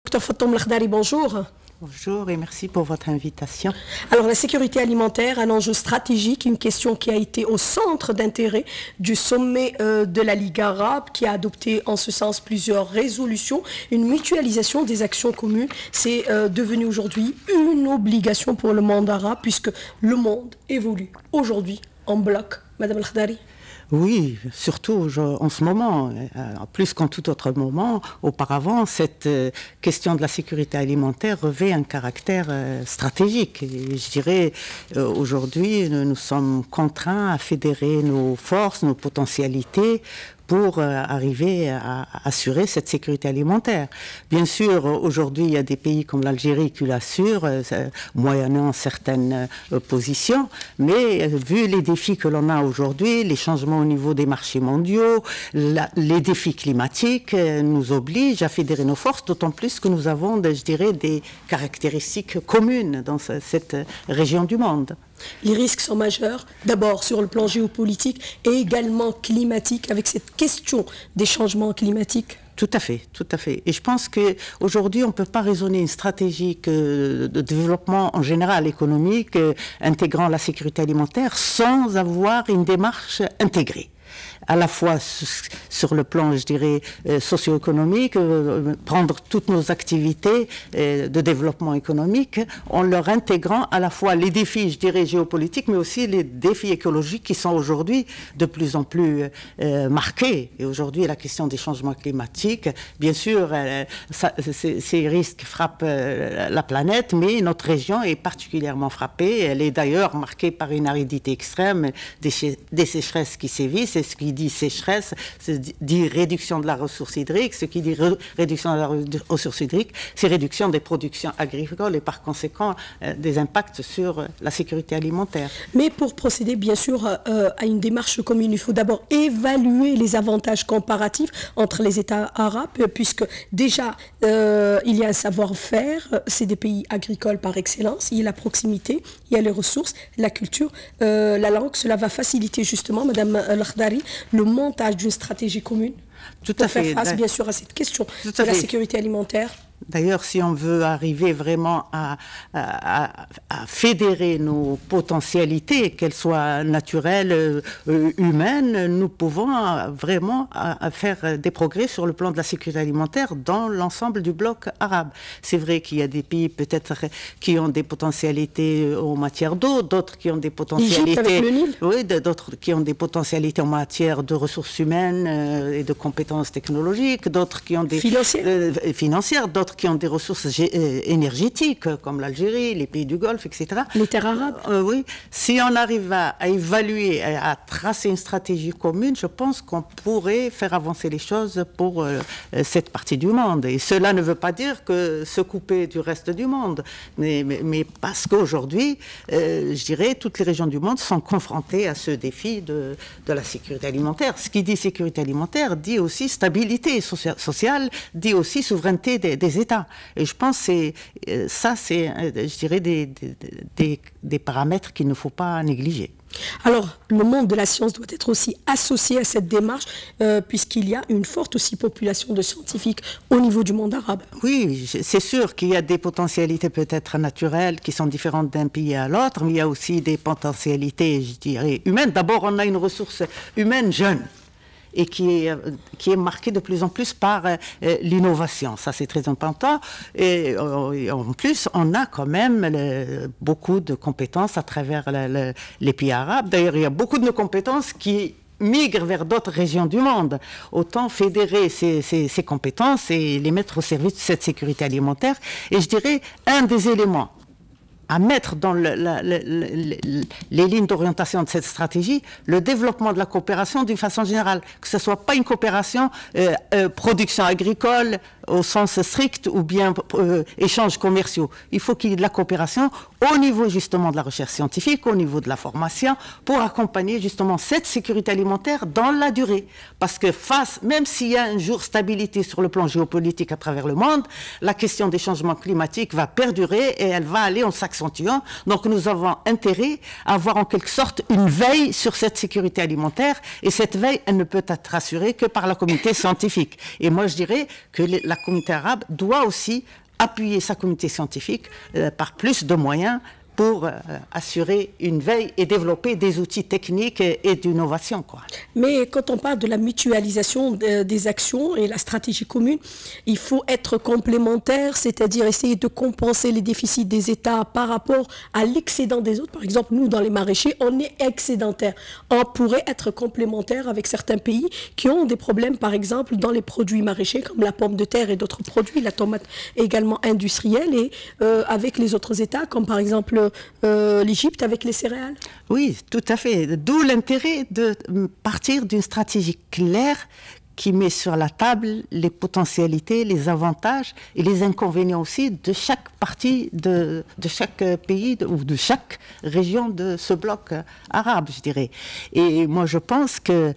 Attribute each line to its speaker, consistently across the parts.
Speaker 1: Dr Fatom Lakhdari, bonjour.
Speaker 2: Bonjour et merci pour votre invitation.
Speaker 1: Alors la sécurité alimentaire, un enjeu stratégique, une question qui a été au centre d'intérêt du sommet de la Ligue arabe qui a adopté en ce sens plusieurs résolutions. Une mutualisation des actions communes, c'est devenu aujourd'hui une obligation pour le monde arabe puisque le monde évolue aujourd'hui en bloc. Madame Lakhdari.
Speaker 2: Oui, surtout en ce moment, plus qu'en tout autre moment, auparavant, cette question de la sécurité alimentaire revêt un caractère stratégique. Et je dirais, aujourd'hui, nous sommes contraints à fédérer nos forces, nos potentialités pour arriver à assurer cette sécurité alimentaire. Bien sûr, aujourd'hui, il y a des pays comme l'Algérie qui l'assurent, moyennant certaines positions, mais vu les défis que l'on a aujourd'hui, les changements au niveau des marchés mondiaux, les défis climatiques nous obligent à fédérer nos forces, d'autant plus que nous avons, je dirais, des caractéristiques communes dans cette région du monde.
Speaker 1: Les risques sont majeurs, d'abord sur le plan géopolitique et également climatique, avec cette question des changements climatiques.
Speaker 2: Tout à fait, tout à fait. Et je pense qu'aujourd'hui, on ne peut pas raisonner une stratégie de développement en général économique intégrant la sécurité alimentaire sans avoir une démarche intégrée. À la fois sur le plan, je dirais, socio-économique, prendre toutes nos activités de développement économique en leur intégrant à la fois les défis, je dirais, géopolitiques, mais aussi les défis écologiques qui sont aujourd'hui de plus en plus marqués. Et aujourd'hui, la question des changements climatiques, bien sûr, ces risques frappent la planète, mais notre région est particulièrement frappée. Elle est d'ailleurs marquée par une aridité extrême, des sécheresses qui sévissent. Et ce qui dit sécheresse, dit réduction de la ressource hydrique. Ce qui dit réduction de la ressource hydrique, c'est réduction des productions agricoles et par conséquent des impacts sur la sécurité alimentaire.
Speaker 1: Mais pour procéder bien sûr à une démarche commune, il faut d'abord évaluer les avantages comparatifs entre les États arabes, puisque déjà il y a un savoir-faire, c'est des pays agricoles par excellence, il y a la proximité, il y a les ressources, la culture, la langue. Cela va faciliter justement, Madame Lakhdari, le montage d'une stratégie commune pour faire face bien sûr à cette question de la sécurité alimentaire.
Speaker 2: D'ailleurs, si on veut arriver vraiment à fédérer nos potentialités, qu'elles soient naturelles, humaines, nous pouvons vraiment faire des progrès sur le plan de la sécurité alimentaire dans l'ensemble du bloc arabe. C'est vrai qu'il y a des pays peut-être qui ont des potentialités en matière d'eau, d'autres qui ont des potentialités, oui, d'autres qui ont des potentialités en matière de ressources humaines et de compétences technologiques, d'autres qui ont des financières, d'autres qui ont des ressources énergétiques, comme l'Algérie, les pays du Golfe, etc.
Speaker 1: Les terres arabes.
Speaker 2: Oui. Si on arrive à évaluer, à tracer une stratégie commune, je pense qu'on pourrait faire avancer les choses pour cette partie du monde. Et cela ne veut pas dire que se couper du reste du monde, mais parce qu'aujourd'hui, je dirais, toutes les régions du monde sont confrontées à ce défi de la sécurité alimentaire. Ce qui dit sécurité alimentaire dit aussi stabilité sociale, dit aussi souveraineté des États. Et je pense que ça, c'est, je dirais, des paramètres qu'il ne faut pas négliger.
Speaker 1: Alors, le monde de la science doit être aussi associé à cette démarche, puisqu'il y a une forte aussi population de scientifiques au niveau du monde arabe.
Speaker 2: Oui, c'est sûr qu'il y a des potentialités peut-être naturelles qui sont différentes d'un pays à l'autre, mais il y a aussi des potentialités, je dirais, humaines. D'abord, on a une ressource humaine jeune et qui est marquée de plus en plus par l'innovation. Ça, c'est très important. Et en plus, on a quand même beaucoup de compétences à travers les pays arabes. D'ailleurs, il y a beaucoup de compétences qui migrent vers d'autres régions du monde. Autant fédérer ces compétences et les mettre au service de cette sécurité alimentaire. Et je dirais, un des éléments à mettre dans les lignes d'orientation de cette stratégie, le développement de la coopération d'une façon générale, que ce ne soit pas une coopération production agricole au sens strict ou bien échanges commerciaux. Il faut qu'il y ait de la coopération au niveau justement de la recherche scientifique, au niveau de la formation, pour accompagner justement cette sécurité alimentaire dans la durée. Parce que même s'il y a un jour stabilité sur le plan géopolitique à travers le monde, la question des changements climatiques va perdurer et elle va aller en s'accentuant. Donc nous avons intérêt à avoir en quelque sorte une veille sur cette sécurité alimentaire, et cette veille, elle ne peut être assurée que par la communauté scientifique. Et moi je dirais que la communauté arabe doit aussi appuyer sa communauté scientifique par plus de moyens pour assurer une veille et développer des outils techniques et d'innovation, quoi.
Speaker 1: Mais quand on parle de la mutualisation des actions et la stratégie commune, il faut être complémentaire, c'est-à-dire essayer de compenser les déficits des États par rapport à l'excédent des autres. Par exemple, nous, dans les maraîchers, on est excédentaire. On pourrait être complémentaire avec certains pays qui ont des problèmes, par exemple, dans les produits maraîchers, comme la pomme de terre et d'autres produits, la tomate également industrielle, et avec les autres États, comme par exemple l'Égypte avec les céréales.
Speaker 2: Oui, tout à fait. D'où l'intérêt de partir d'une stratégie claire qui met sur la table les potentialités, les avantages et les inconvénients aussi de chaque partie de chaque pays ou de chaque région de ce bloc arabe, je dirais. Et moi, je pense que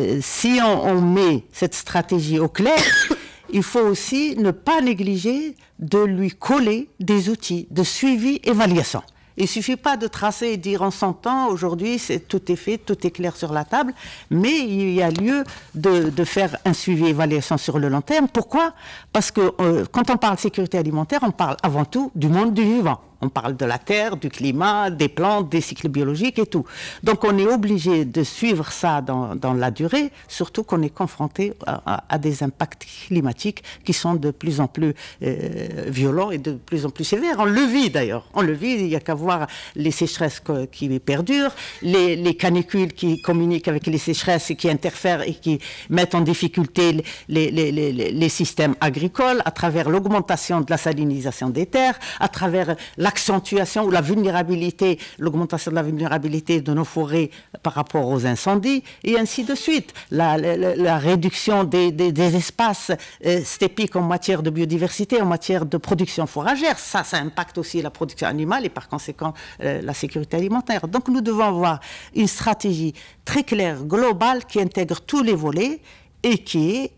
Speaker 2: si on met cette stratégie au clair, il faut aussi ne pas négliger de lui coller des outils de suivi, évaluation. Il ne suffit pas de tracer et dire en 100 ans, aujourd'hui tout est fait, tout est clair sur la table, mais il y a lieu de faire un suivi et évaluation sur le long terme. Pourquoi ? Parce que quand on parle de sécurité alimentaire, on parle avant tout du monde du vivant. On parle de la terre, du climat, des plantes, des cycles biologiques et tout. Donc on est obligé de suivre ça dans la durée, surtout qu'on est confronté à des impacts climatiques qui sont de plus en plus violents et de plus en plus sévères. On le vit d'ailleurs. On le vit, il n'y a qu'à voir les sécheresses qui perdurent, les canicules qui communiquent avec les sécheresses et qui interfèrent et qui mettent en difficulté les systèmes agricoles à travers l'augmentation de la salinisation des terres, à travers l'accentuation ou la vulnérabilité, l'augmentation de la vulnérabilité de nos forêts par rapport aux incendies, et ainsi de suite. La réduction des espaces stépiques en matière de biodiversité, en matière de production fourragère, ça impacte aussi la production animale et par conséquent la sécurité alimentaire. Donc nous devons avoir une stratégie très claire, globale, qui intègre tous les volets et qui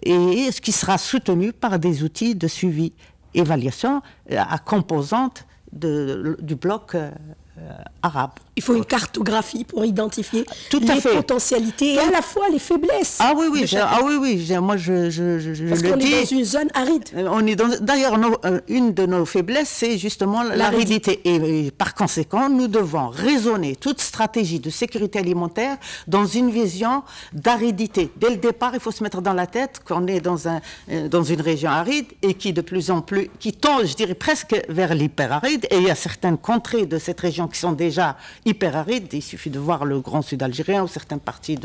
Speaker 2: sera soutenue par des outils de suivi, évaluation à composantes du bloc arabe.
Speaker 1: Il faut une cartographie pour identifier
Speaker 2: tout à
Speaker 1: les
Speaker 2: fait.
Speaker 1: Potentialités et à la fois les faiblesses.
Speaker 2: Ah oui, moi je
Speaker 1: Parce
Speaker 2: le
Speaker 1: qu'on
Speaker 2: dis.
Speaker 1: est dans une zone aride.
Speaker 2: D'ailleurs, une de nos faiblesses, c'est justement l'aridité. Et par conséquent, nous devons raisonner toute stratégie de sécurité alimentaire dans une vision d'aridité. Dès le départ, il faut se mettre dans la tête qu'on est dans une région aride et qui de plus en plus, qui tend, je dirais, presque vers l'hyperaride. Et il y a certaines contrées de cette région qui sont déjà hyperarides. Il suffit de voir le Grand Sud algérien ou certaines parties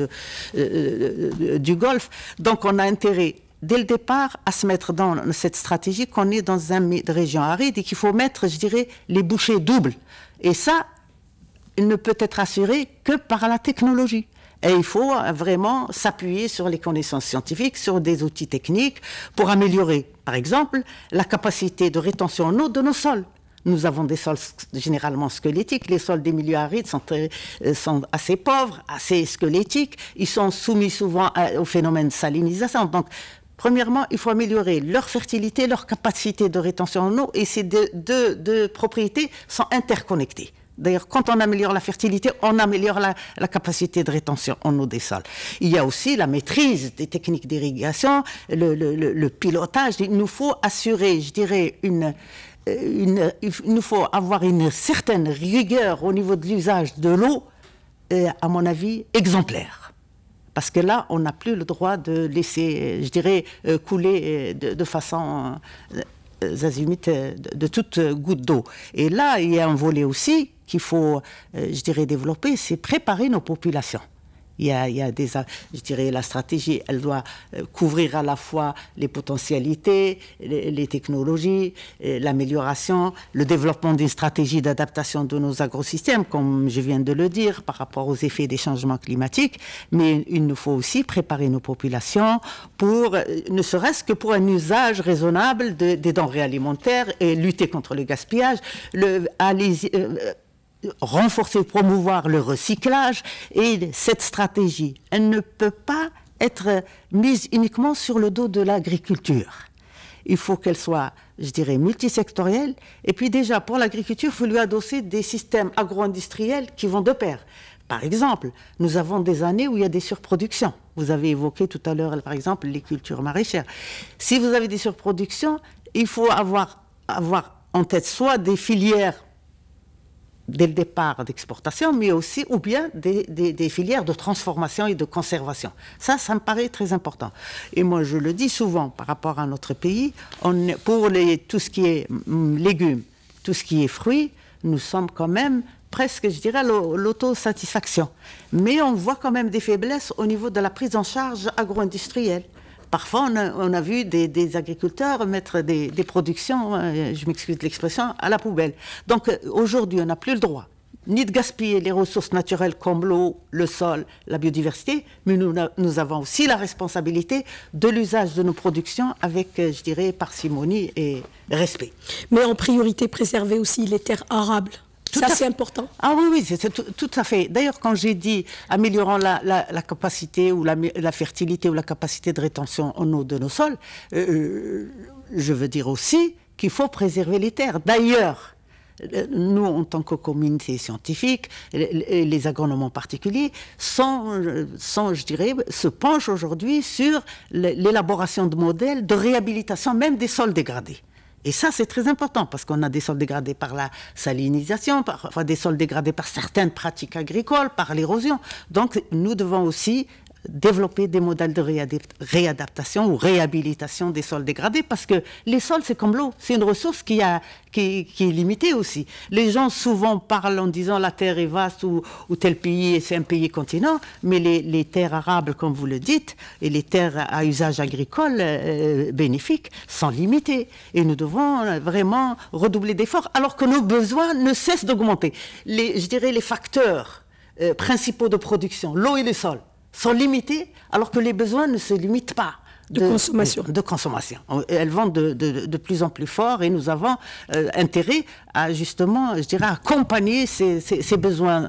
Speaker 2: du Golfe. Donc on a intérêt dès le départ à se mettre dans cette stratégie qu'on est dans une région aride et qu'il faut mettre, je dirais, les bouchées doubles. Et ça, il ne peut être assuré que par la technologie. Et il faut vraiment s'appuyer sur les connaissances scientifiques, sur des outils techniques pour améliorer, par exemple, la capacité de rétention en eau de nos sols. Nous avons des sols généralement squelettiques. Les sols des milieux arides sont assez pauvres, assez squelettiques. Ils sont soumis souvent au phénomène de salinisation. Donc, premièrement, il faut améliorer leur fertilité, leur capacité de rétention en eau. Et ces deux propriétés sont interconnectées. D'ailleurs, quand on améliore la fertilité, on améliore la capacité de rétention en eau des sols. Il y a aussi la maîtrise des techniques d'irrigation, le pilotage. Il nous faut assurer, je dirais, il nous faut avoir une certaine rigueur au niveau de l'usage de l'eau, à mon avis, exemplaire. Parce que là, on n'a plus le droit de laisser, je dirais, couler de façon azimut de toute goutte d'eau. Et là, il y a un volet aussi qu'il faut, je dirais, développer, c'est préparer nos populations. Je dirais, la stratégie, elle doit couvrir à la fois les potentialités, les technologies, l'amélioration, le développement d'une stratégie d'adaptation de nos agrosystèmes, comme je viens de le dire, par rapport aux effets des changements climatiques. Mais il nous faut aussi préparer nos populations pour, ne serait-ce que pour un usage raisonnable des denrées alimentaires et lutter contre le gaspillage. Renforcer, promouvoir le recyclage, et cette stratégie, elle ne peut pas être mise uniquement sur le dos de l'agriculture. Il faut qu'elle soit, je dirais, multisectorielle, et puis déjà, pour l'agriculture, il faut lui adosser des systèmes agro-industriels qui vont de pair. Par exemple, nous avons des années où il y a des surproductions. Vous avez évoqué tout à l'heure, par exemple, les cultures maraîchères. Si vous avez des surproductions, il faut avoir en tête soit des filières dès le départ d'exportation, mais aussi, ou bien des filières de transformation et de conservation. Ça me paraît très important. Et moi, je le dis souvent par rapport à notre pays, pour tout ce qui est légumes, tout ce qui est fruits, nous sommes quand même presque, je dirais, l'autosatisfaction. Mais on voit quand même des faiblesses au niveau de la prise en charge agro-industrielle. Parfois, on a vu des agriculteurs mettre des productions, je m'excuse de l'expression, à la poubelle. Donc aujourd'hui, on n'a plus le droit ni de gaspiller les ressources naturelles comme l'eau, le sol, la biodiversité, mais nous avons aussi la responsabilité de l'usage de nos productions avec, je dirais, parcimonie et respect.
Speaker 1: Mais en priorité, préserver aussi les terres arables. Ça, c'est important.
Speaker 2: Ah oui, c'est tout à fait. D'ailleurs, quand j'ai dit améliorant la capacité ou la fertilité ou la capacité de rétention en eau de nos sols, je veux dire aussi qu'il faut préserver les terres. D'ailleurs, nous, en tant que communauté scientifique, les agronomes en particulier, je dirais, se penchent aujourd'hui sur l'élaboration de modèles de réhabilitation, même des sols dégradés. Et ça, c'est très important, parce qu'on a des sols dégradés par la salinisation, parfois des sols dégradés par certaines pratiques agricoles, par l'érosion. Donc, nous devons aussi développer des modèles de réadaptation ou réhabilitation des sols dégradés, parce que les sols, c'est comme l'eau, c'est une ressource qui est limitée aussi. Les gens souvent parlent en disant la terre est vaste ou tel pays, c'est un pays continent, mais les terres arables, comme vous le dites, et les terres à usage agricole bénéfique sont limitées. Et nous devons vraiment redoubler d'efforts, alors que nos besoins ne cessent d'augmenter. Je dirais les facteurs principaux de production, l'eau et le sol, sont limités, alors que les besoins ne se limitent pas. De consommation. Elles vont de plus en plus fort, et nous avons intérêt à, justement, je dirais, accompagner ces besoins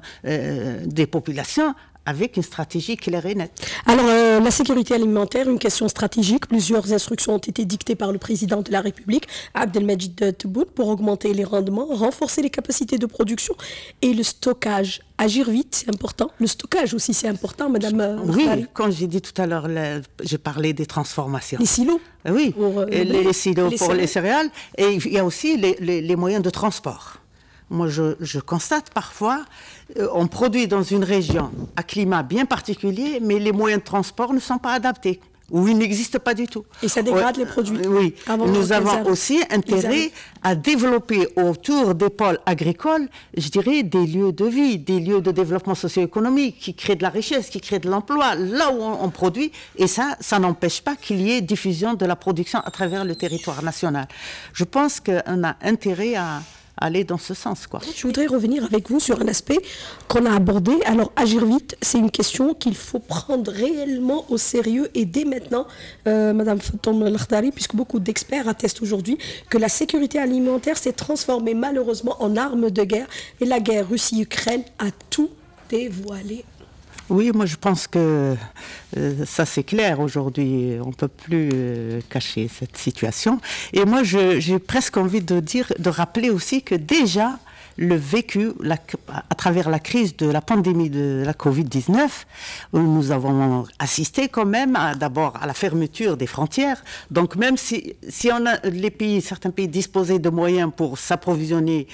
Speaker 2: des populations avec une stratégie claire et nette.
Speaker 1: Alors, la sécurité alimentaire, une question stratégique. Plusieurs instructions ont été dictées par le président de la République, Abdelmajid Tebboune, pour augmenter les rendements, renforcer les capacités de production et le stockage. Agir vite, c'est important. Le stockage aussi, c'est important, Madame
Speaker 2: Oui,
Speaker 1: Khari.
Speaker 2: quand j'ai dit tout à l'heure, j'ai parlé des transformations.
Speaker 1: Les silos.
Speaker 2: Oui, les silos pour les céréales. Et il y a aussi les moyens de transport. Moi, je constate parfois, on produit dans une région à climat bien particulier, mais les moyens de transport ne sont pas adaptés, ou ils n'existent pas du tout.
Speaker 1: Et ça dégrade les produits.
Speaker 2: Oui, nous avons aussi intérêt à développer autour des pôles agricoles, je dirais, des lieux de vie, des lieux de développement socio-économique qui créent de la richesse, qui créent de l'emploi, là où on produit. Et ça n'empêche pas qu'il y ait diffusion de la production à travers le territoire national. Je pense qu'on a intérêt à aller dans ce sens, quoi.
Speaker 1: Je voudrais revenir avec vous sur un aspect qu'on a abordé. Alors, agir vite, c'est une question qu'il faut prendre réellement au sérieux et dès maintenant, Madame Fatoum El-Khdari, puisque beaucoup d'experts attestent aujourd'hui que la sécurité alimentaire s'est transformée malheureusement en arme de guerre, et la guerre Russie-Ukraine a tout dévoilé.
Speaker 2: Oui, moi je pense que ça c'est clair aujourd'hui, on ne peut plus cacher cette situation. Et moi j'ai presque envie de rappeler aussi que déjà le vécu à travers la crise de la pandémie de la Covid-19, où nous avons assisté quand même d'abord à la fermeture des frontières. Donc même si certains pays disposaient de moyens pour s'approvisionner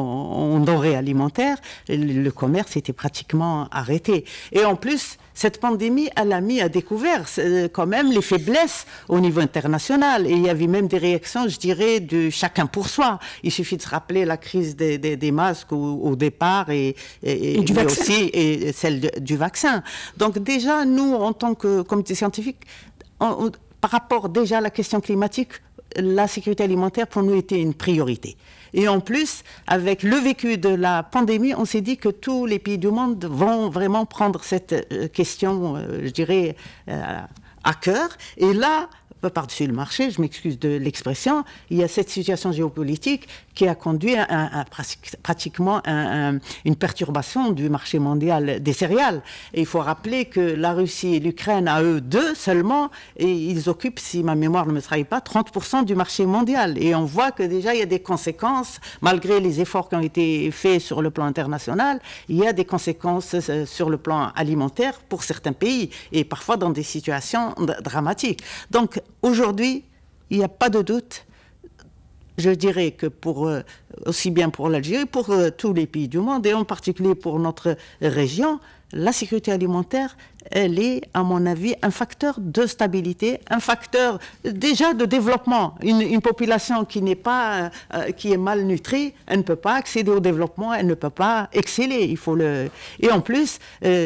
Speaker 2: en denrées alimentaires, le commerce était pratiquement arrêté. Et en plus, cette pandémie, elle a mis à découvert quand même les faiblesses au niveau international. Et il y avait même des réactions, je dirais, de chacun pour soi. Il suffit de se rappeler la crise des les masques au départ et
Speaker 1: du vaccin.
Speaker 2: aussi et celle du vaccin. Donc déjà, nous, en tant que comité scientifique, par rapport déjà à la question climatique, la sécurité alimentaire pour nous était une priorité. Et en plus, avec le vécu de la pandémie, on s'est dit que tous les pays du monde vont vraiment prendre cette question, je dirais, à cœur. Et là, par-dessus le marché, je m'excuse de l'expression, il y a cette situation géopolitique qui a conduit à pratiquement une perturbation du marché mondial des céréales. Et il faut rappeler que la Russie et l'Ukraine, à eux deux seulement, et ils occupent, si ma mémoire ne me trahit pas, 30% du marché mondial. Et on voit que déjà, il y a des conséquences, malgré les efforts qui ont été faits sur le plan international, il y a des conséquences sur le plan alimentaire pour certains pays, et parfois dans des situations dramatiques. Donc, aujourd'hui, il n'y a pas de doute, je dirais que aussi bien pour l'Algérie, pour tous les pays du monde, et en particulier pour notre région, la sécurité alimentaire, elle est, à mon avis, un facteur de stabilité, un facteur déjà de développement. Une population qui est malnutrie, elle ne peut pas accéder au développement, elle ne peut pas exceller. Et en plus,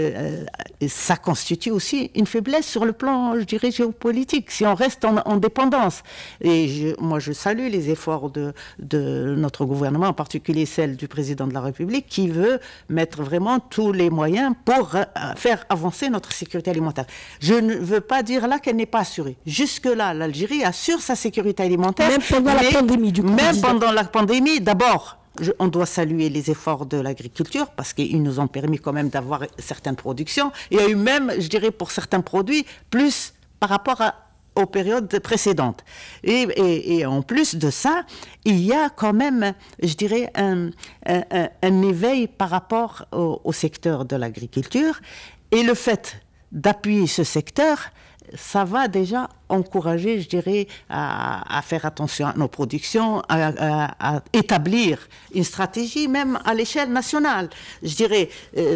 Speaker 2: ça constitue aussi une faiblesse sur le plan, je dirais, géopolitique, si on reste en dépendance. Et moi, je salue les efforts de notre gouvernement, en particulier celle du président de la République, qui veut mettre vraiment tous les moyens pour faire avancer notre sécurité alimentaire. Je ne veux pas dire là qu'elle n'est pas assurée. Jusque-là, l'Algérie assure sa sécurité alimentaire.
Speaker 1: Même pendant la pandémie, du coup.
Speaker 2: Même pendant la pandémie, d'abord, on doit saluer les efforts de l'agriculture parce qu'ils nous ont permis quand même d'avoir certaines productions. Il y a eu même, je dirais, pour certains produits, plus par rapport aux périodes précédentes. Et en plus de ça, il y a quand même, je dirais, un éveil par rapport au secteur de l'agriculture. Et le fait d'appuyer ce secteur, ça va déjà encourager, je dirais, à faire attention à nos productions, à établir une stratégie même à l'échelle nationale. Je dirais,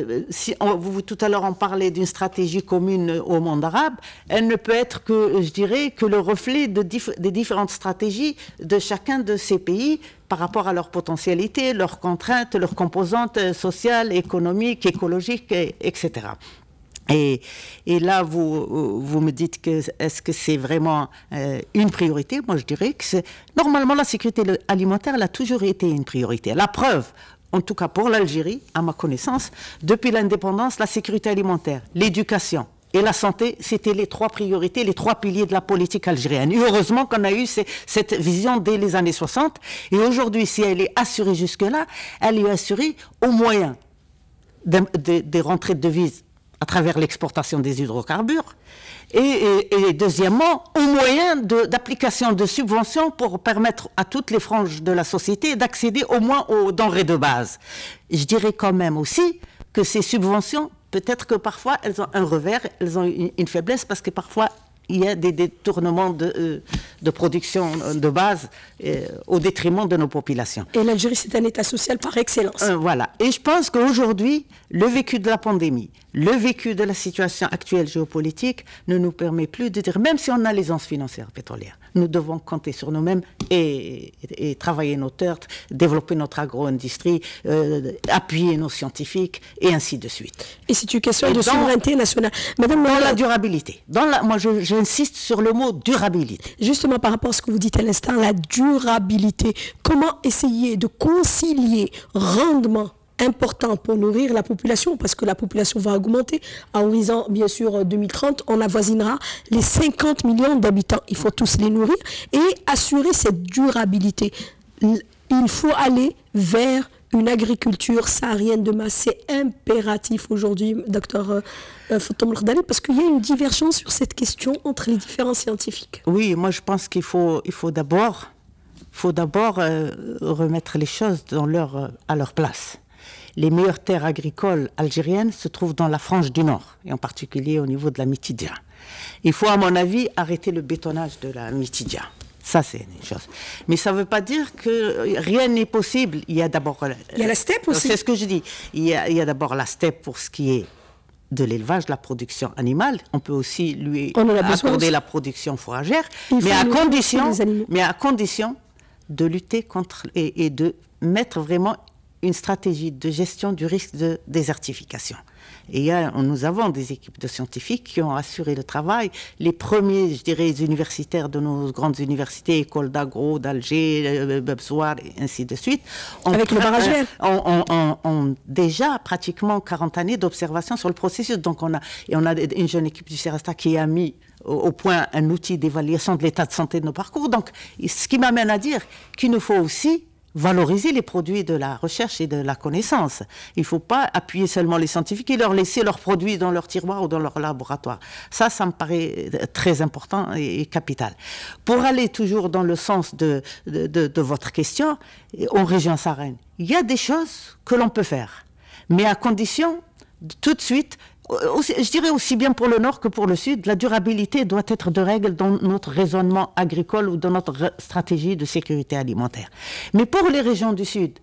Speaker 2: tout à l'heure on parlait d'une stratégie commune au monde arabe, elle ne peut être que, je dirais, que le reflet des différentes stratégies de chacun de ces pays par rapport à leur potentialité, leurs contraintes, leurs composantes sociales, économiques, écologiques, etc. Et là, vous me dites que est-ce que c'est vraiment une priorité? Moi, je dirais que normalement, la sécurité alimentaire, elle a toujours été une priorité. La preuve, en tout cas pour l'Algérie, à ma connaissance, depuis l'indépendance, la sécurité alimentaire, l'éducation et la santé, c'était les trois priorités, les trois piliers de la politique algérienne. Et heureusement qu'on a eu cette vision dès les années 60. Et aujourd'hui, si elle est assurée jusque-là, elle est assurée au moyen des rentrées de devises à travers l'exportation des hydrocarbures, et deuxièmement, au moyen d'application de subventions pour permettre à toutes les franges de la société d'accéder au moins aux denrées de base. Je dirais quand même aussi que ces subventions, peut-être que parfois, elles ont un revers, elles ont une faiblesse, parce que parfois, il y a des détournements de production de base au détriment de nos populations.
Speaker 1: Et l'Algérie, c'est un État social par excellence.
Speaker 2: Voilà. Et je pense qu'aujourd'hui, le vécu de la pandémie, le vécu de la situation actuelle géopolitique ne nous permet plus de dire, même si on a l'aisance financière pétrolière, nous devons compter sur nous-mêmes et travailler nos terres, développer notre agro-industrie, appuyer nos scientifiques et ainsi de suite.
Speaker 1: Et c'est une question de souveraineté nationale. Madame,
Speaker 2: dans la durabilité. Moi, j'insiste sur le mot durabilité.
Speaker 1: Justement, par rapport à ce que vous dites à l'instant, la durabilité. Comment essayer de concilier rendement important pour nourrir la population, parce que la population va augmenter. À horizon, bien sûr, 2030, on avoisinera les 50 millions d'habitants. Il faut tous les nourrir et assurer cette durabilité. Il faut aller vers une agriculture saharienne de masse. C'est impératif aujourd'hui, docteur Fatou Mekdari, parce qu'il y a une divergence sur cette question entre les différents scientifiques.
Speaker 2: Oui, moi je pense qu'il faut d'abord remettre les choses à leur place. Les meilleures terres agricoles algériennes se trouvent dans la frange du Nord, et en particulier au niveau de la Mitidia. Il faut, à mon avis, arrêter le bétonnage de la Mitidia. Ça, c'est une chose. Mais ça ne veut pas dire que rien n'est possible. Il y a d'abord...
Speaker 1: Il y a la steppe aussi.
Speaker 2: C'est ce que je dis. Il y a d'abord la steppe pour ce qui est de l'élevage, de la production animale. On peut aussi lui accorder la production fourragère, mais à condition de lutter contre et de mettre vraiment une stratégie de gestion du risque de désertification. Et nous avons des équipes de scientifiques qui ont assuré le travail. Les premiers, je dirais, universitaires de nos grandes universités, écoles d'agro, d'Alger, Bebzoar, et ainsi de suite,
Speaker 1: avec le barrage vert,
Speaker 2: ont déjà pratiquement 40 années d'observation sur le processus. Donc on a une jeune équipe du CERASTA qui a mis au point un outil d'évaluation de l'état de santé de nos parcours. Donc, ce qui m'amène à dire qu'il nous faut aussi valoriser les produits de la recherche et de la connaissance. Il ne faut pas appuyer seulement les scientifiques et leur laisser leurs produits dans leur tiroir ou dans leur laboratoire. Ça me paraît très important et capital. Pour aller toujours dans le sens de votre question, en région Saharienne, il y a des choses que l'on peut faire, mais à condition, tout de suite, je dirais aussi bien pour le Nord que pour le Sud, la durabilité doit être de règle dans notre raisonnement agricole ou dans notre stratégie de sécurité alimentaire. Mais pour les régions du Sud,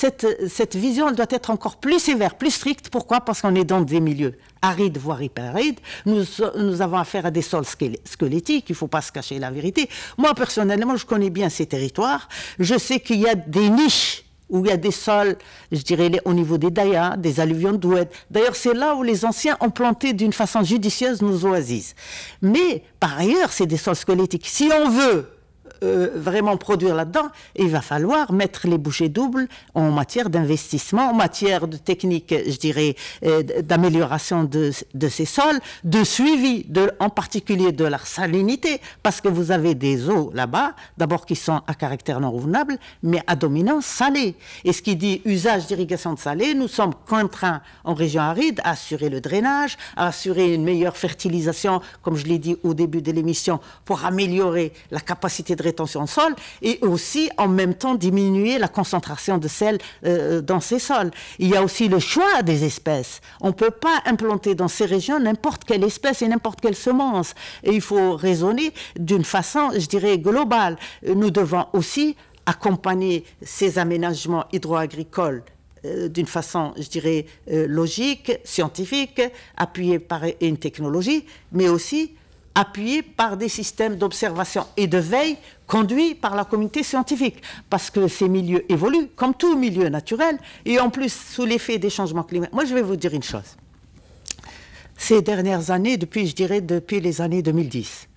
Speaker 2: cette vision elle doit être encore plus sévère, plus stricte. Pourquoi ? Parce qu'on est dans des milieux arides, voire hyper-arides. Nous avons affaire à des sols squelettiques, il ne faut pas se cacher la vérité. Moi, personnellement, je connais bien ces territoires. Je sais qu'il y a des niches où il y a des sols, je dirais, au niveau des dayas, des alluvions d'Oued. D'ailleurs, c'est là où les anciens ont planté d'une façon judicieuse nos oasis. Mais, par ailleurs, c'est des sols squelettiques. Si on veut vraiment produire là-dedans, il va falloir mettre les bouchées doubles en matière d'investissement, en matière de techniques, je dirais, d'amélioration de ces sols, de suivi, en particulier de leur salinité, parce que vous avez des eaux là-bas, d'abord qui sont à caractère non renouvelable, mais à dominance salée. Et ce qui dit usage d'irrigation de salée, nous sommes contraints en région aride à assurer le drainage, à assurer une meilleure fertilisation, comme je l'ai dit au début de l'émission, pour améliorer la capacité de rétention de sol et aussi en même temps diminuer la concentration de sel dans ces sols. Il y a aussi le choix des espèces. On ne peut pas implanter dans ces régions n'importe quelle espèce et n'importe quelle semence. Et il faut raisonner d'une façon, je dirais, globale. Nous devons aussi accompagner ces aménagements hydro-agricoles d'une façon, je dirais, logique, scientifique, appuyée par une technologie, mais aussi appuyé par des systèmes d'observation et de veille conduits par la communauté scientifique. Parce que ces milieux évoluent, comme tout milieu naturel, et en plus, sous l'effet des changements climatiques. Moi, je vais vous dire une chose. Ces dernières années, depuis les années 2010,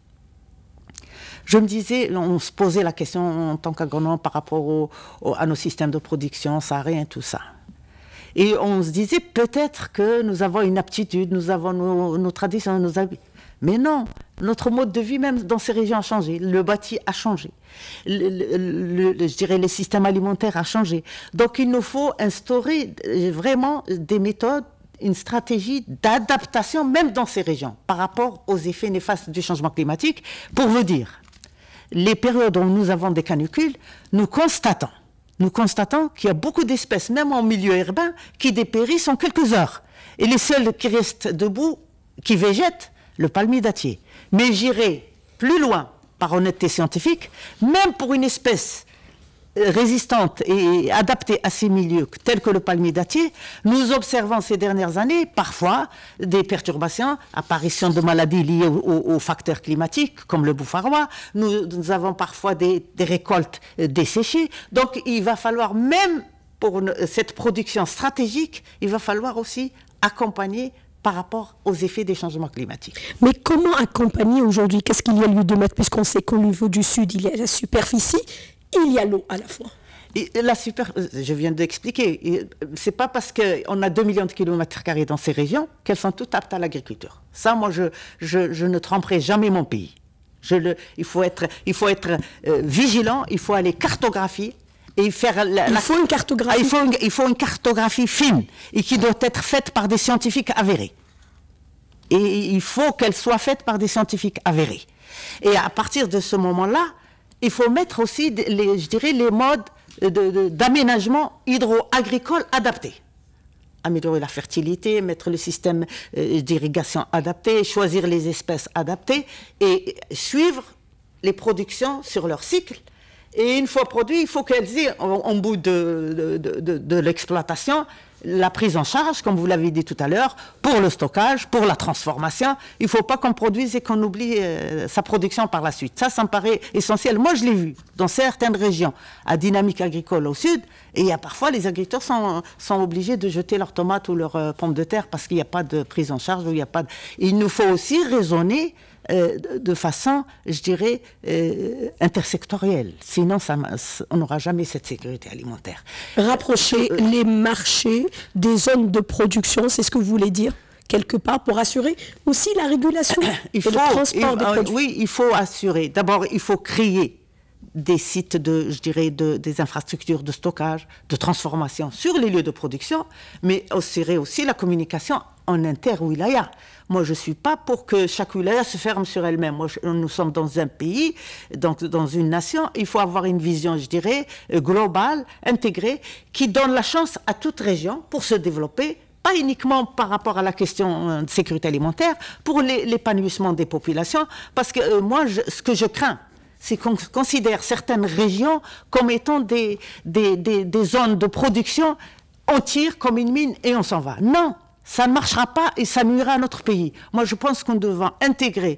Speaker 2: je me disais, on se posait la question en tant qu'agronome par rapport à nos systèmes de production, sahariens, tout ça. Et on se disait peut-être que nous avons une aptitude, nous avons nos traditions, nos habitudes. Mais non, notre mode de vie même dans ces régions a changé. Le bâti a changé. Je dirais les systèmes alimentaires a changé. Donc il nous faut instaurer vraiment des méthodes, une stratégie d'adaptation même dans ces régions par rapport aux effets néfastes du changement climatique. Pour vous dire, les périodes où nous avons des canicules, nous constatons qu'il y a beaucoup d'espèces, même en milieu urbain, qui dépérissent en quelques heures. Et les seuls qui restent debout, qui végètent, le palmier dattier. Mais j'irai plus loin, par honnêteté scientifique, même pour une espèce résistante et adaptée à ces milieux, tels que le palmier dattier, nous observons ces dernières années, parfois, des perturbations, apparition de maladies liées aux facteurs climatiques, comme le bouffarois. Nous avons parfois des récoltes desséchées. Donc, il va falloir, même pour cette production stratégique, il va falloir aussi accompagner par rapport aux effets des changements climatiques.
Speaker 1: Mais comment accompagner aujourd'hui? Qu'est-ce qu'il y a lieu de mettre? Puisqu'on sait qu'au niveau du Sud, il y a la superficie, il y a l'eau à la fois.
Speaker 2: Et je viens d'expliquer, c'est pas parce qu'on a 2 millions de kilomètres carrés dans ces régions qu'elles sont toutes aptes à l'agriculture. Ça, moi, je ne tromperai jamais mon pays. Il faut être vigilant, il faut aller cartographier. Et faire
Speaker 1: il faut une cartographie.
Speaker 2: Il faut une cartographie fine et qui doit être faite par des scientifiques avérés. Et il faut qu'elle soit faite par des scientifiques avérés. Et à partir de ce moment-là, il faut mettre aussi, les modes d'aménagement hydro-agricole adaptés. Améliorer la fertilité, mettre le système d'irrigation adapté, choisir les espèces adaptées et suivre les productions sur leur cycle. Et une fois produit, il faut qu'elles aient, en bout de l'exploitation, la prise en charge, comme vous l'avez dit tout à l'heure, pour le stockage, pour la transformation. Il ne faut pas qu'on produise et qu'on oublie sa production par la suite. Ça me paraît essentiel. Moi, je l'ai vu dans certaines régions à dynamique agricole au sud, et il y a parfois les agriculteurs sont obligés de jeter leurs tomates ou leurs pommes de terre parce qu'il n'y a pas de prise en charge. Ou il y a pas de... Il nous faut aussi raisonner de façon, je dirais, intersectorielle. Sinon, on n'aura jamais cette sécurité alimentaire.
Speaker 1: Rapprocher les marchés des zones de production, c'est ce que vous voulez dire quelque part, pour assurer aussi la régulation et le transport des produits.
Speaker 2: Oui, il faut assurer. D'abord, il faut créer des sites des infrastructures de stockage, de transformation sur les lieux de production, mais assurer aussi la communication en inter-wilaya. Moi, je ne suis pas pour que chaque wilaya se ferme sur elle-même. Nous sommes dans un pays, donc dans une nation. Il faut avoir une vision, je dirais, globale, intégrée, qui donne la chance à toute région pour se développer, pas uniquement par rapport à la question de sécurité alimentaire, pour l'épanouissement des populations. Parce que moi, ce que je crains, c'est qu'on considère certaines régions comme étant des zones de production, on tire comme une mine et on s'en va. Non, ça ne marchera pas et ça nuira à notre pays. Moi, je pense qu'on doit intégrer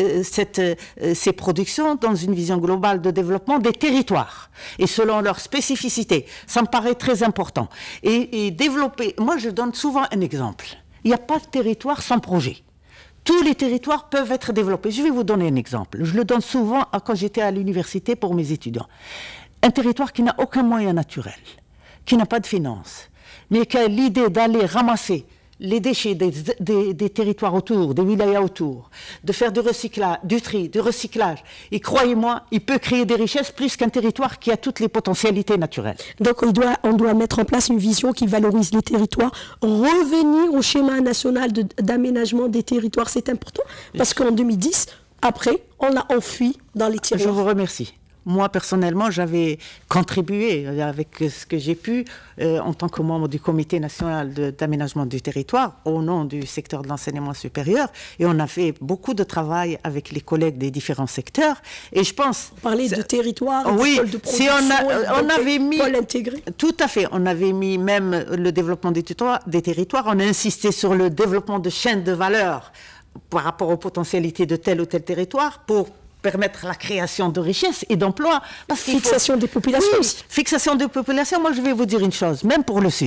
Speaker 2: ces productions dans une vision globale de développement des territoires et selon leurs spécificités. Ça me paraît très important. Et développer... Moi, je donne souvent un exemple. Il n'y a pas de territoire sans projet. Tous les territoires peuvent être développés. Je vais vous donner un exemple. Je le donne souvent quand j'étais à l'université pour mes étudiants. Un territoire qui n'a aucun moyen naturel, qui n'a pas de finances, mais qui a l'idée d'aller ramasser les déchets des territoires autour, des wilayas autour, de faire du recyclage, du tri, du recyclage. Et croyez-moi, il peut créer des richesses plus qu'un territoire qui a toutes les potentialités naturelles.
Speaker 1: Donc on doit mettre en place une vision qui valorise les territoires, revenir au schéma national d'aménagement des territoires, c'est important, parce qu'en 2010, après, on l'a enfui dans les tiroirs.
Speaker 2: Je vous remercie. Moi, personnellement, j'avais contribué avec ce que j'ai pu en tant que membre du Comité national d'aménagement du territoire au nom du secteur de l'enseignement supérieur. Et on a fait beaucoup de travail avec les collègues des différents secteurs. Et je pense...
Speaker 1: Vous parlez de territoire,
Speaker 2: oui,
Speaker 1: de production,
Speaker 2: si on avait mis...
Speaker 1: intégré.
Speaker 2: Tout à fait. On avait mis même le développement des territoires. On a insisté sur le développement de chaînes de valeur par rapport aux potentialités de tel ou tel territoire pour permettre la création de richesses et d'emplois.
Speaker 1: Fixation des populations aussi.
Speaker 2: Fixation des populations, moi je vais vous dire une chose, même pour le Sud.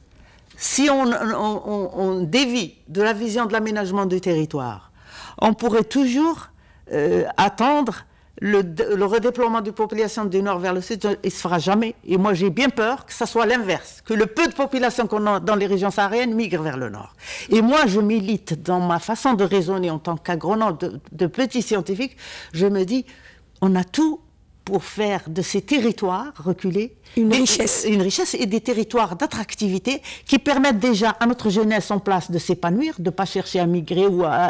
Speaker 2: Si on dévie de la vision de l'aménagement du territoire, on pourrait toujours attendre le redéploiement de population du nord vers le sud, il ne se fera jamais. Et moi, j'ai bien peur que ça soit l'inverse, que le peu de population qu'on a dans les régions sahariennes migre vers le nord. Et moi, je milite dans ma façon de raisonner en tant qu'agronome, de petit scientifique, je me dis, on a tout pour faire de ces territoires reculés
Speaker 1: une richesse
Speaker 2: et des territoires d'attractivité qui permettent déjà à notre jeunesse en place de s'épanouir, de ne pas chercher à migrer ou à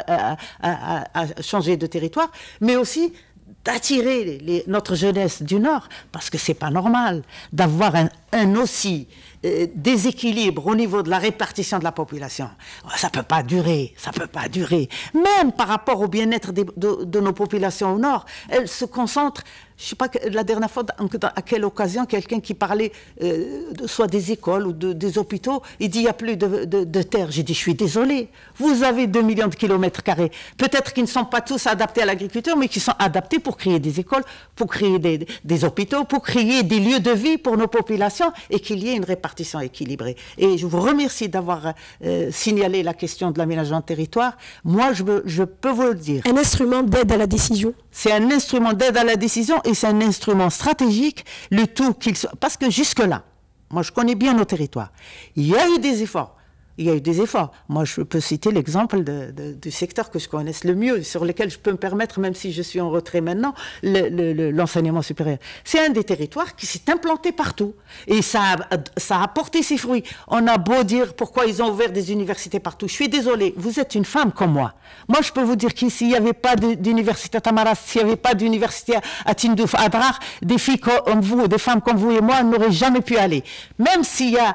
Speaker 2: changer de territoire, mais aussi d'attirer notre jeunesse du Nord, parce que c'est pas normal d'avoir un aussi déséquilibre au niveau de la répartition de la population. Ça peut pas durer, ça peut pas durer. Même par rapport au bien-être de nos populations au Nord, elles se concentrent. Je sais pas la dernière fois à quelle occasion quelqu'un qui parlait soit des écoles ou des hôpitaux, il dit il n'y a plus de terre. J'ai dit je suis désolé, vous avez 2 millions de kilomètres carrés. Peut-être qu'ils ne sont pas tous adaptés à l'agriculture, mais qui sont adaptés pour créer des écoles, pour créer des hôpitaux, pour créer des lieux de vie pour nos populations et qu'il y ait une répartition équilibrée. Et je vous remercie d'avoir signalé la question de l'aménagement de territoire. Moi, je peux vous le dire.
Speaker 1: Un instrument d'aide à la décision.
Speaker 2: C'est un instrument d'aide à la décision et c'est un instrument stratégique, le tout parce que jusque-là, moi je connais bien nos territoires, il y a eu des efforts. Il y a eu des efforts. Moi, je peux citer l'exemple du secteur que je connaisse le mieux, sur lequel je peux me permettre, même si je suis en retrait maintenant, l'enseignement supérieur. C'est un des territoires qui s'est implanté partout. Et ça a porté ses fruits. On a beau dire pourquoi ils ont ouvert des universités partout. Je suis désolée, vous êtes une femme comme moi. Moi, je peux vous dire qu'ici, il n'y avait pas d'université à Tamaras, s'il n'y avait pas d'université à Tindouf, à Drar, des filles comme vous, des femmes comme vous et moi n'auraient jamais pu aller. Même s'il y a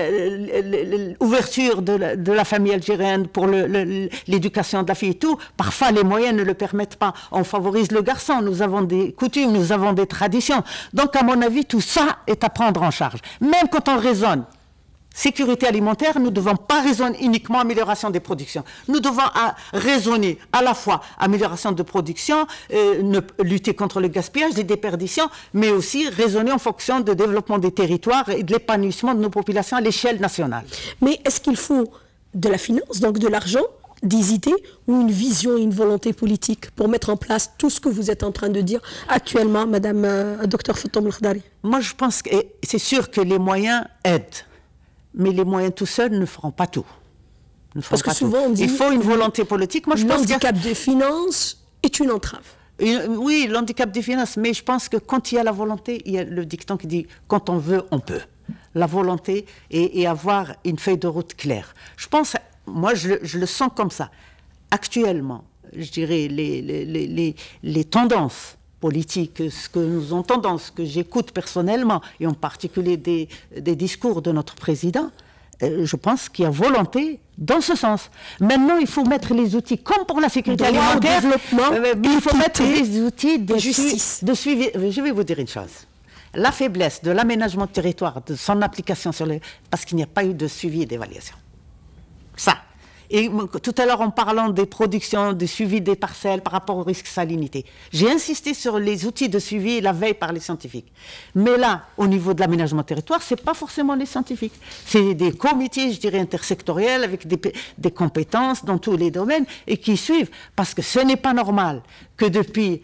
Speaker 2: l'ouverture de la famille algérienne pour l'éducation de la fille et tout, parfois les moyens ne le permettent pas. On favorise le garçon, nous avons des coutumes, nous avons des traditions. Donc à mon avis, tout ça est à prendre en charge. Même quand on raisonne sécurité alimentaire, nous ne devons pas raisonner uniquement amélioration des productions. Nous devons raisonner à la fois amélioration de production, lutter contre le gaspillage, les déperditions, mais aussi raisonner en fonction du développement des territoires et de l'épanouissement de nos populations à l'échelle nationale.
Speaker 1: Mais est-ce qu'il faut de la finance, donc de l'argent, des idées ou une vision et une volonté politique pour mettre en place tout ce que vous êtes en train de dire actuellement, Madame Dr Fatoum El Khdari?
Speaker 2: Moi, je pense que c'est sûr que les moyens aident, mais les moyens tout seuls ne feront pas tout.
Speaker 1: Parce que souvent, on dit...
Speaker 2: Il faut une volonté politique. Moi, je pense que
Speaker 1: l'handicap des finances est une entrave.
Speaker 2: Oui, l'handicap des finances, mais je pense que quand il y a la volonté, il y a le dicton qui dit « quand on veut, on peut ». La volonté et avoir une feuille de route claire. Je pense... Moi, je le sens comme ça. Actuellement, je dirais, les tendances politiques, ce que nous entendons, ce que j'écoute personnellement, et en particulier des discours de notre président, je pense qu'il y a volonté dans ce sens. Maintenant, il faut mettre les outils, comme pour la sécurité alimentaire, il faut mettre des outils de justice, de suivi. Je vais vous dire une chose. La faiblesse de l'aménagement de territoire, de son application parce qu'il n'y a pas eu de suivi et d'évaluation. Ça. Et tout à l'heure, en parlant des productions, du suivi des parcelles par rapport au risque salinité, j'ai insisté sur les outils de suivi et la veille par les scientifiques. Mais là, au niveau de l'aménagement territoire, ce n'est pas forcément les scientifiques. C'est des comités, je dirais, intersectoriels avec des compétences dans tous les domaines et qui suivent. Parce que ce n'est pas normal que depuis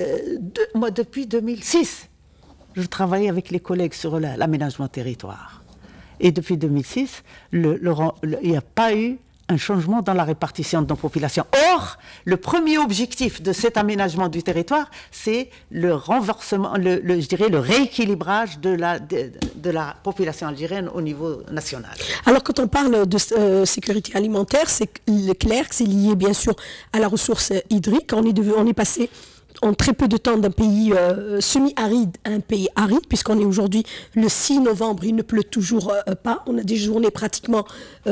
Speaker 2: 2006, je travaillais avec les collègues sur l'aménagement territoire. Et depuis 2006, il n'y a pas eu un changement dans la répartition de nos populations. Or, le premier objectif de cet aménagement du territoire, c'est le renversement, je dirais, le rééquilibrage de la population algérienne au niveau national.
Speaker 1: Alors, quand on parle de sécurité alimentaire, c'est clair que c'est lié, bien sûr, à la ressource hydrique. On est passé en très peu de temps d'un pays semi-aride à un pays aride, puisqu'on est aujourd'hui le 6 novembre, il ne pleut toujours pas. On a des journées pratiquement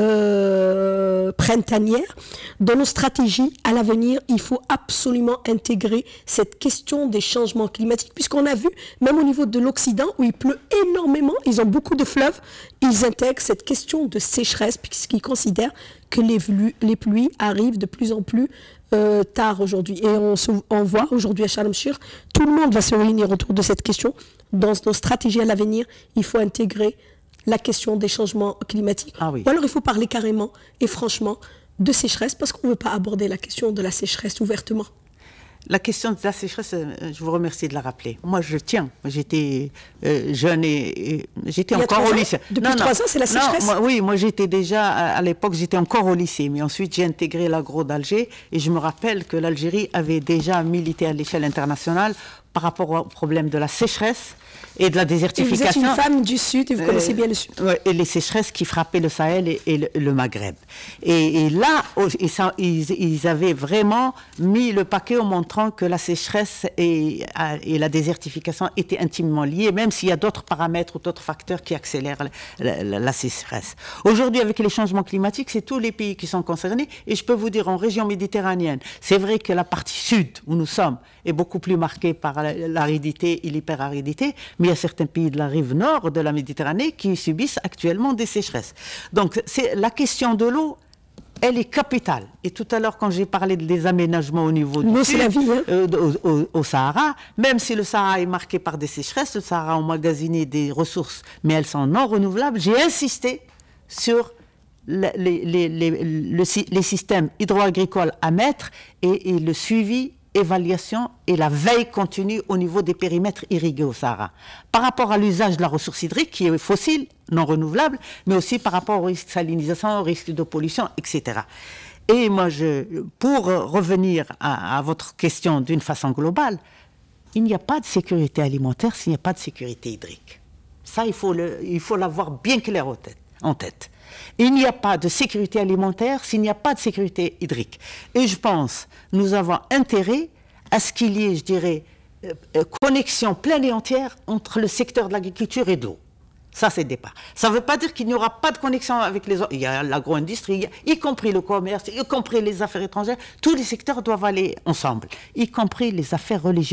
Speaker 1: printanières. Dans nos stratégies à l'avenir, il faut absolument intégrer cette question des changements climatiques, puisqu'on a vu, même au niveau de l'Occident, où il pleut énormément, ils ont beaucoup de fleuves, ils intègrent cette question de sécheresse, puisqu'ils considèrent que les pluies arrivent de plus en plus tard aujourd'hui. Et on voit aujourd'hui à Sharm el-Sheikh, tout le monde va se réunir autour de cette question. Dans nos stratégies à l'avenir, il faut intégrer la question des changements climatiques.
Speaker 2: Ah oui.
Speaker 1: Ou alors il faut parler carrément et franchement de sécheresse, parce qu'on ne veut pas aborder la question de la sécheresse ouvertement.
Speaker 2: La question de la sécheresse, je vous remercie de la rappeler. Moi, je tiens. J'étais jeune et j'étais encore au lycée.
Speaker 1: Depuis 3 ans, c'est la sécheresse?
Speaker 2: Oui, moi j'étais déjà, à l'époque, j'étais encore au lycée. Mais ensuite, j'ai intégré l'agro d'Alger et je me rappelle que l'Algérie avait déjà milité à l'échelle internationale par rapport au problème de la sécheresse et de la désertification.
Speaker 1: Et vous êtes une femme du Sud et vous connaissez bien le Sud.
Speaker 2: Et les sécheresses qui frappaient le Sahel et le Maghreb. Et là, ils avaient vraiment mis le paquet en montrant que la sécheresse et la désertification étaient intimement liées, même s'il y a d'autres paramètres ou d'autres facteurs qui accélèrent la sécheresse. Aujourd'hui, avec les changements climatiques, c'est tous les pays qui sont concernés. Et je peux vous dire, en région méditerranéenne, c'est vrai que la partie sud, où nous sommes, est beaucoup plus marquée par l'aridité et l'hyperaridité, mais il y a certains pays de la rive nord de la Méditerranée qui subissent actuellement des sécheresses. Donc, la question de l'eau, elle est capitale. Et tout à l'heure, quand j'ai parlé des aménagements au niveau du sud, au Sahara, même si le Sahara est marqué par des sécheresses, le Sahara a emmagasiné des ressources, mais elles sont non renouvelables, j'ai insisté sur les systèmes hydro-agricoles à mettre et le suivi, évaluation et la veille continue au niveau des périmètres irrigués au Sahara. Par rapport à l'usage de la ressource hydrique qui est fossile, non renouvelable, mais aussi par rapport au risque de salinisation, au risque de pollution, etc. Et moi, pour revenir à votre question d'une façon globale, il n'y a pas de sécurité alimentaire s'il n'y a pas de sécurité hydrique. Ça, il faut l'avoir bien clair en tête. Il n'y a pas de sécurité alimentaire s'il n'y a pas de sécurité hydrique. Et je pense nous avons intérêt à ce qu'il y ait, je dirais, connexion pleine et entière entre le secteur de l'agriculture et de l'eau. Ça, c'est le départ. Ça ne veut pas dire qu'il n'y aura pas de connexion avec les autres. Il y a l'agro-industrie, y compris le commerce, y compris les affaires étrangères. Tous les secteurs doivent aller ensemble, y compris les affaires religieuses.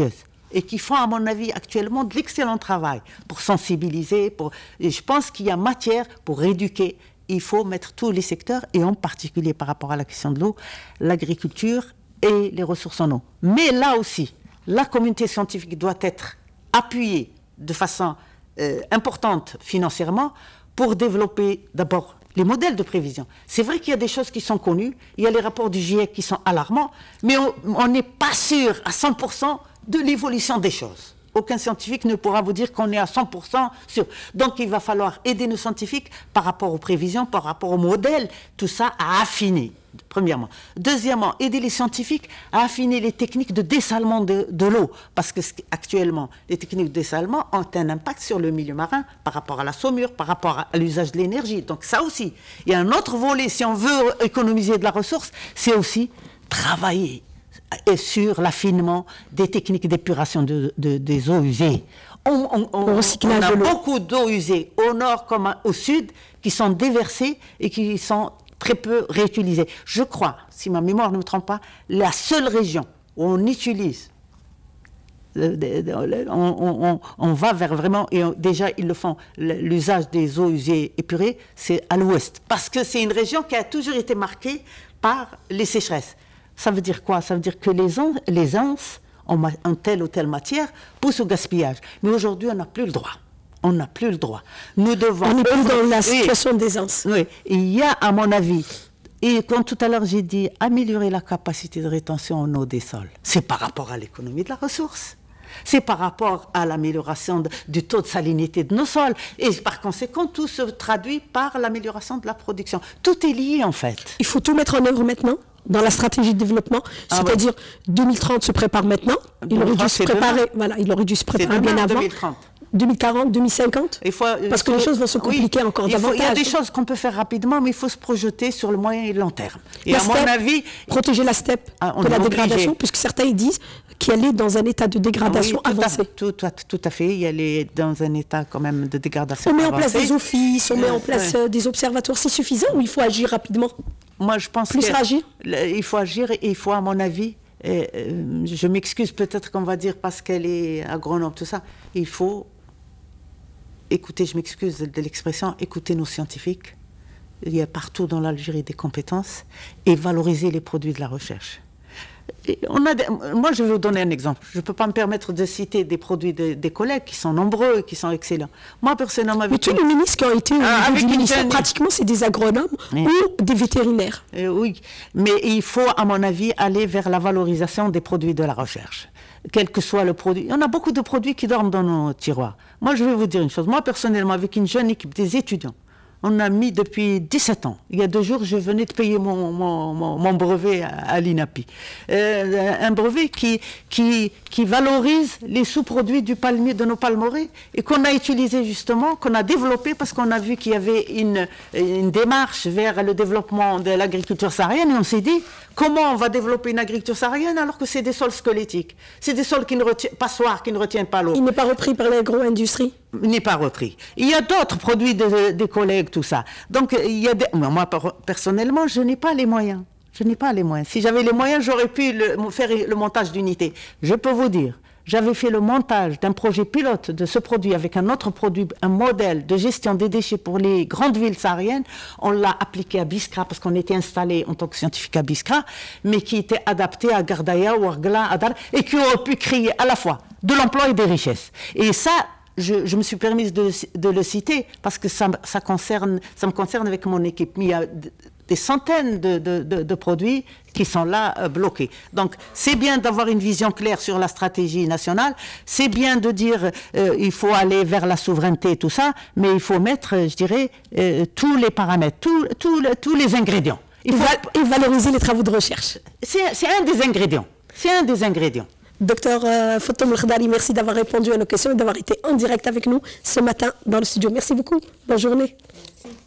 Speaker 2: et qui font, à mon avis, actuellement de l'excellent travail pour sensibiliser. Et je pense qu'il y a matière pour éduquer. Il faut mettre tous les secteurs, et en particulier par rapport à la question de l'eau, l'agriculture et les ressources en eau. Mais là aussi, la communauté scientifique doit être appuyée de façon importante financièrement pour développer d'abord les modèles de prévision. C'est vrai qu'il y a des choses qui sont connues, il y a les rapports du GIEC qui sont alarmants, mais on n'est pas sûr à 100% de l'évolution des choses. Aucun scientifique ne pourra vous dire qu'on est à 100% sûr. Donc il va falloir aider nos scientifiques par rapport aux prévisions, par rapport aux modèles, tout ça à affiner, premièrement. Deuxièmement, aider les scientifiques à affiner les techniques de dessalement de l'eau, parce que actuellement, les techniques de dessalement ont un impact sur le milieu marin par rapport à la saumure, par rapport à l'usage de l'énergie. Donc ça aussi. Il y a un autre volet, si on veut économiser de la ressource, c'est aussi travailler et sur l'affinement des techniques d'épuration des eaux usées. On a beaucoup d'eau usée au nord comme au sud qui sont déversées et qui sont très peu réutilisées. Je crois, si ma mémoire ne me trompe pas, la seule région où on utilise, on va vers vraiment, et déjà ils le font, l'usage des eaux usées épurées, c'est à l'ouest. Parce que c'est une région qui a toujours été marquée par les sécheresses. Ça veut dire quoi? Ça veut dire que les anses, en telle ou telle matière, poussent au gaspillage. Mais aujourd'hui, on n'a plus le droit. On n'a plus le droit. Nous devons...
Speaker 1: On n'est plus dans la situation des anses.
Speaker 2: Oui. Il y a, à mon avis, et comme tout à l'heure j'ai dit, améliorer la capacité de rétention en eau des sols. C'est par rapport à l'économie de la ressource. C'est par rapport à l'amélioration du taux de salinité de nos sols. Et par conséquent, tout se traduit par l'amélioration de la production. Tout est lié, en fait.
Speaker 1: Il faut tout mettre en œuvre maintenant dans la stratégie de développement, c'est-à-dire 2030 se prépare maintenant. Il aurait dû se préparer, voilà, il aurait dû se préparer bien avant.
Speaker 2: 2030.
Speaker 1: 2040, 2050. Parce que les choses vont se compliquer encore davantage.
Speaker 2: Il y a des choses qu'on peut faire rapidement, mais il faut se projeter sur le moyen et le long terme. Et à mon avis,
Speaker 1: protéger la steppe de la dégradation, puisque certains disent qu'elle est dans un état de dégradation avancé.
Speaker 2: Tout à fait, elle est dans un état quand même de dégradation
Speaker 1: avancé. On met en place des offices, on met en place des observatoires, c'est suffisant ou il faut agir rapidement?
Speaker 2: Moi, je pense qu'il faut agir et il faut, à mon avis, je m'excuse peut-être qu'on va dire parce qu'elle est agronome, tout ça, il faut écouter, je m'excuse de l'expression, écouter nos scientifiques. Il y a partout dans l'Algérie des compétences et valoriser les produits de la recherche. Moi, je vais vous donner un exemple. Je ne peux pas me permettre de citer des produits des collègues qui sont nombreux, qui sont excellents. Moi, personnellement...
Speaker 1: Mais tous les ministres qui ont été au niveau du ministère, pratiquement, c'est des agronomes ou des vétérinaires.
Speaker 2: Oui, mais il faut, à mon avis, aller vers la valorisation des produits de la recherche. Quel que soit le produit. Il y en a beaucoup de produits qui dorment dans nos tiroirs. Moi, je vais vous dire une chose. Moi, personnellement, avec une jeune équipe, des étudiants, on a mis depuis 17 ans. Il y a 2 jours, je venais de payer mon brevet à l'INAPI. Un brevet qui valorise les sous-produits du palmier, de nos palmeraies, et qu'on a utilisé justement, qu'on a développé parce qu'on a vu qu'il y avait une démarche vers le développement de l'agriculture saharienne, et on s'est dit, comment on va développer une agriculture saharienne alors que c'est des sols squelettiques? C'est des sols passoires qui ne retiennent pas l'eau.
Speaker 1: Il n'est pas repris par l'agro-industrie?
Speaker 2: Il n'est pas repris. Il y a d'autres produits des collègues, tout ça. Donc, moi, personnellement, je n'ai pas les moyens. Je n'ai pas les moyens. Si j'avais les moyens, j'aurais pu faire le montage d'unités. Je peux vous dire, j'avais fait le montage d'un projet pilote de ce produit avec un autre produit, un modèle de gestion des déchets pour les grandes villes sahariennes. On l'a appliqué à Biskra parce qu'on était installé en tant que scientifique à Biskra, mais qui était adapté à Gardaya, Ouargla, Adar, et qui aurait pu créer à la fois de l'emploi et des richesses. Et ça, je me suis permise de le citer parce que ça me concerne avec mon équipe. Mais il y a des centaines de produits qui sont là bloqués. Donc c'est bien d'avoir une vision claire sur la stratégie nationale, c'est bien de dire il faut aller vers la souveraineté et tout ça, mais il faut mettre, je dirais, tous les paramètres, tous les ingrédients.
Speaker 1: Et valoriser les travaux de recherche.
Speaker 2: C'est un des ingrédients. C'est un des ingrédients.
Speaker 1: Docteur Fatoum El-Khdari, merci d'avoir répondu à nos questions et d'avoir été en direct avec nous ce matin dans le studio. Merci beaucoup. Bonne journée.
Speaker 2: Merci.